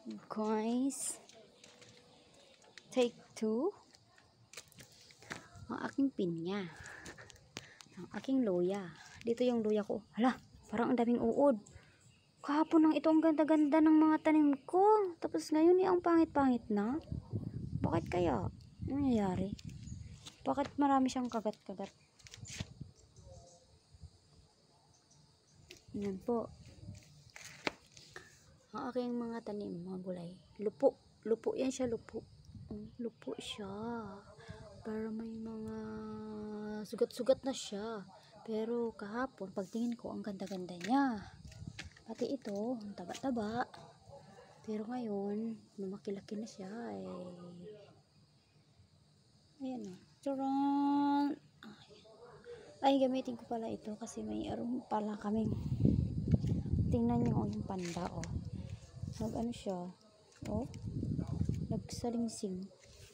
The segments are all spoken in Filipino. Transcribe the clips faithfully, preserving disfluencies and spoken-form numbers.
Guys, take two. Ang aking pinya, ang aking luya. Dito yung luya ko. Hala, parang ang daming uod. Kahapon lang ito ang ganda-ganda ng mga tanim ko. Tapos ngayon eh, ang pangit-pangit na. Bakit kaya? Ano nangyayari? Bakit marami siyang kagat-kagat? Yan po. Ang aking mga tanim, mga gulay. Lupo. Lupo yan siya, lupo. Lupo siya. Para may mga sugat-sugat na siya. Pero kahapon, pagtingin ko, ang ganda-ganda niya. Pati ito, ang taba-taba. Pero ngayon, lumakilaki na siya. Eh. Ayan o. Charan! Ay, gamitin ko pala ito kasi may arum pala kaming. Tingnan nyo yung panda o. Nag ano siya. O. Nagsalingsing.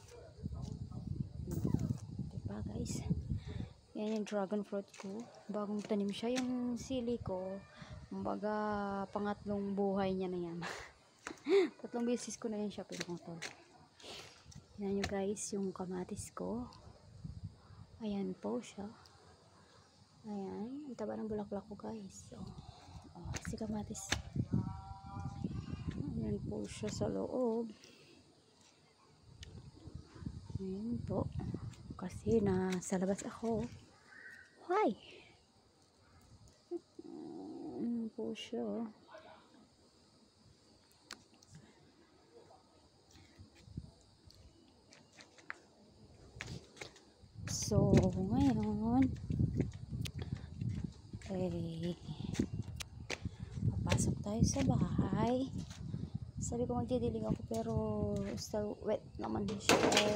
Diba guys? Yan yung dragon fruit ko. Bagong tanim siya. Yung sili ko. Kumbaga, pangatlong buhay niya na yan. Tatlong beses ko na yan siya pinutol. Yan nyo guys, yung kamatis ko. Ayan po siya. Ayan. Ang taba ng bulaklak ko guys. So, oh, si kamatis. Ayan po siya sa loob. Ayan po. Kasi nasa labas ako. Hi! Ayan po siya. So, ngayon eh papasok tayo sa bahay. Sabi ko magdidilig ako pero still wet naman siya.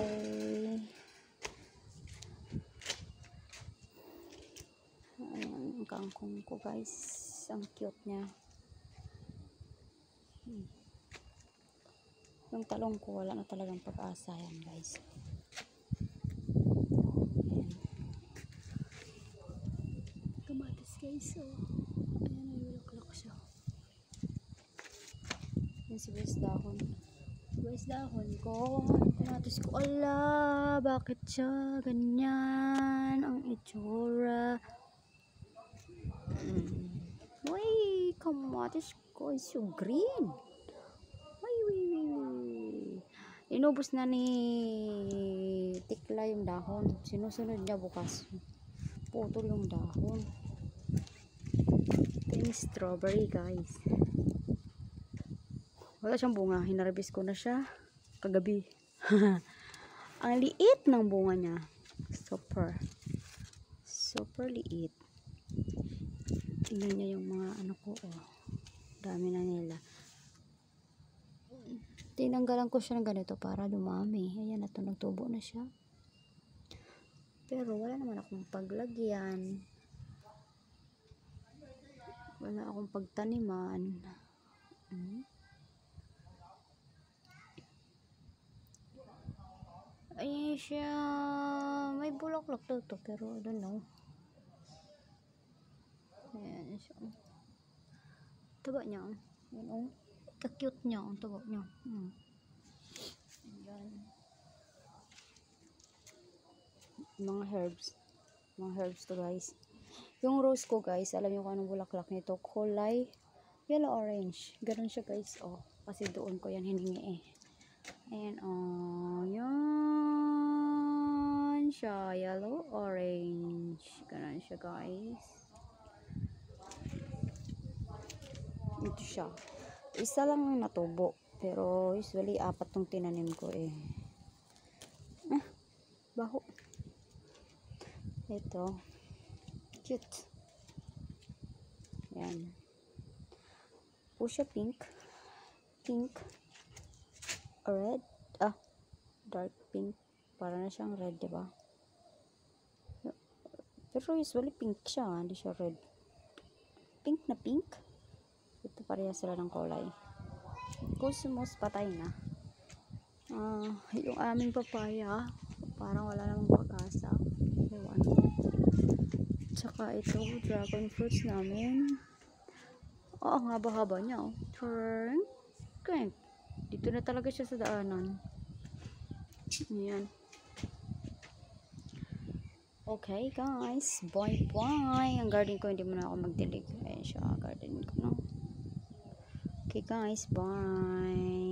Ayan ang kangkong ko guys. Ang cute niya. Hmm. Yung talong ko wala na talagang pag-asa yan guys. Kamatis guys oh. Ayan ay bulaklak siya. Yan si Wes dahon. Wes dahon ko. Kamatis ko. Ala, bakit siya ganyan ang itsura? Hmm. Uy, kamatis ko is so green. Uy, uy, uy. Inubos na ni Tikla yung dahon. Sinusunod niya bukas. Putol yung dahon. Ito yung strawberry guys. Wala siyang bunga. Hinarvest ko na siya kagabi. Ang liit ng bunga niya. Super. Super liit. Tingnan niya yung mga ano ko. Oh. Dami na nila. Tinanggalan ko siya ng ganito para dumami. Ayan na ito. Nagtubo na siya. Pero wala naman akong paglagyan. Wala akong pagtaniman. Hmm? Ayan siya. May bulaklak daw to pero I don't know. Ayan siya. Taba niya. Ayan o. Ka-cute niya. Ang taba niya. Hmm. Ayan. Mga herbs. Mga herbs to guys. Yung rose ko guys, alam niyo kung anong bulaklak nito. Kulay yellow orange. Ganun siya guys. Oh, kasi doon ko yan hiningi eh. Ayan oh. Yan siya. Yellow orange. Ganun siya guys. Ito siya. Isa lang ang natubo. Pero usually apat tong tinanim ko eh. Ah, baho. Ito. Cute. Yan. Po siya pink. Pink. Red. Ah. Dark pink. Para na siyang red, diba? Pero usually pink siya. Hindi siya red. Pink na pink. Ito pareha sila ng kulay. Cosmos patay na. Ah, yung aming papaya. Parang wala namang pag-asa. Ewan. Tsaka ito, dragon fruits namin. Oh, ang haba-haba niya. Oh. Turn. Green. Dito na talaga siya sa daanan. Ayan. Okay guys, bye bye. Ang garden ko hindi mo na ako magdilig. Ayan siya, garden ko no. Okay guys, bye.